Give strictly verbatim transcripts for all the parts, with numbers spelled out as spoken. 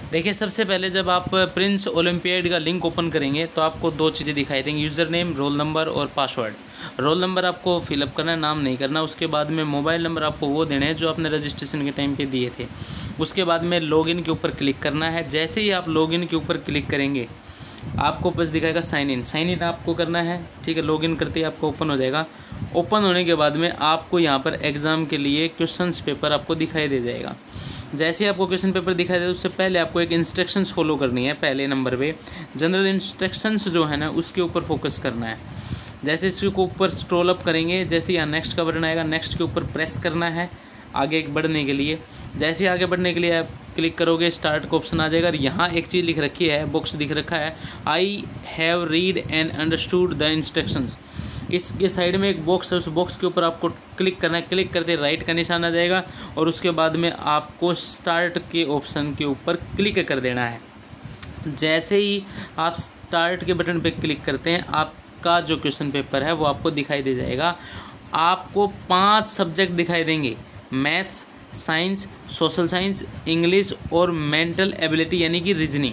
देखिए, सबसे पहले जब आप प्रिंस ओलंपियाड का लिंक ओपन करेंगे तो आपको दो चीज़ें दिखाई देंगी, यूज़र नेम, रोल नंबर और पासवर्ड। रोल नंबर आपको फिलअप करना है, नाम नहीं करना। उसके बाद में मोबाइल नंबर आपको वो देने हैं जो आपने रजिस्ट्रेशन के टाइम पे दिए थे। उसके बाद में लॉगिन के ऊपर क्लिक करना है। जैसे ही आप लॉगिन के ऊपर क्लिक करेंगे आपको बस दिखाएगा साइन इन। साइन इन आपको करना है, ठीक है। लॉगिन करते ही आपको ओपन हो जाएगा। ओपन होने के बाद में आपको यहाँ पर एग्ज़ाम के लिए क्वेश्चंस पेपर आपको दिखाई दे जाएगा। जैसे ही आपको क्वेश्चन पेपर दिखाई दे उससे पहले आपको एक इंस्ट्रक्शंस फॉलो करनी है। पहले नंबर पे जनरल इंस्ट्रक्शंस जो है ना उसके ऊपर फोकस करना है। जैसे इसके ऊपर स्क्रॉल अप करेंगे, जैसे यहाँ नेक्स्ट का बटन आएगा, नेक्स्ट के ऊपर प्रेस करना है आगे बढ़ने के लिए। जैसे ही आगे बढ़ने के लिए आप क्लिक करोगे स्टार्ट का ऑप्शन आ जाएगा। और यहाँ एक चीज़ लिख रखी है, बॉक्स दिख रखा है, I have read and understood the instructions. इसके साइड में एक बॉक्स है, उस बॉक्स के ऊपर आपको क्लिक करना है। क्लिक करते राइट का निशान आ जाएगा और उसके बाद में आपको स्टार्ट के ऑप्शन के ऊपर क्लिक कर देना है। जैसे ही आप स्टार्ट के बटन पे क्लिक करते हैं आपका जो क्वेश्चन पेपर है वो आपको दिखाई दे जाएगा। आपको पांच सब्जेक्ट दिखाई देंगे, maths, science, social science, English और मेंटल एबिलिटी यानी कि रीजनिंग।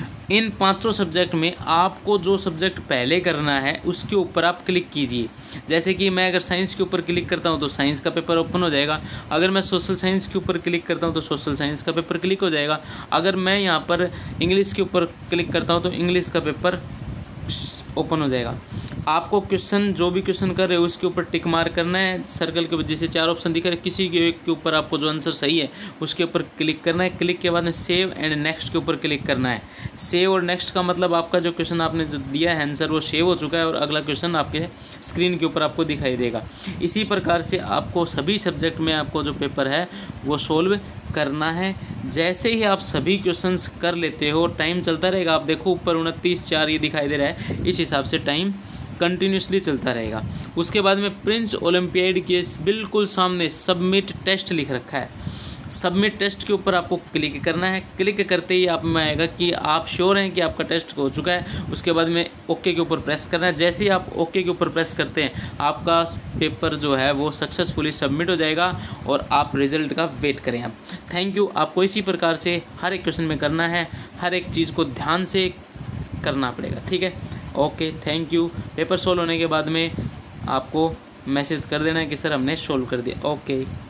इन पांचों सब्जेक्ट में आपको जो सब्जेक्ट पहले करना है उसके ऊपर आप क्लिक कीजिए। जैसे कि मैं अगर साइंस के ऊपर क्लिक करता हूं तो साइंस का पेपर ओपन हो जाएगा। अगर मैं सोशल साइंस के ऊपर क्लिक करता हूं तो सोशल साइंस का पेपर क्लिक हो जाएगा। अगर मैं यहां पर इंग्लिश के ऊपर क्लिक करता हूं तो इंग्लिश का पेपर ओपन हो जाएगा। आपको क्वेश्चन जो भी क्वेश्चन कर रहे हो उसके ऊपर टिक मार्क करना है। सर्कल के वजह से चार ऑप्शन दिख रहे हैं, किसी के एक के ऊपर आपको जो आंसर सही है उसके ऊपर क्लिक करना है। क्लिक के बाद में सेव एंड नेक्स्ट के ऊपर क्लिक करना है। सेव और नेक्स्ट का मतलब आपका जो क्वेश्चन आपने जो दिया है आंसर वो सेव हो चुका है और अगला क्वेश्चन आपके स्क्रीन के ऊपर आपको दिखाई देगा। इसी प्रकार से आपको सभी सब्जेक्ट में आपको जो पेपर है वो सोल्व करना है। जैसे ही आप सभी क्वेश्चंस कर लेते हो टाइम चलता रहेगा। आप देखो ऊपर उनतीस चार ये दिखाई दे रहा है, इस हिसाब से टाइम कंटिन्यूसली चलता रहेगा। उसके बाद में प्रिंस ओलंपियाड के बिल्कुल सामने सबमिट टेस्ट लिख रखा है। सबमिट टेस्ट के ऊपर आपको क्लिक करना है। क्लिक करते ही आप में आएगा कि आप श्योर हैं कि आपका टेस्ट हो चुका है। उसके बाद में ओके के ऊपर प्रेस करना है। जैसे ही आप ओके के ऊपर प्रेस करते हैं आपका पेपर जो है वो सक्सेसफुली सबमिट हो जाएगा और आप रिजल्ट का वेट करें। अब थैंक यू। आपको इसी प्रकार से हर एक क्वेश्चन में करना है, हर एक चीज़ को ध्यान से करना पड़ेगा, ठीक है। Okay, thank you. Paper solve होने के बाद में आपको मैसेज कर देना है कि सर हमने सोल्व कर दिया। ओके।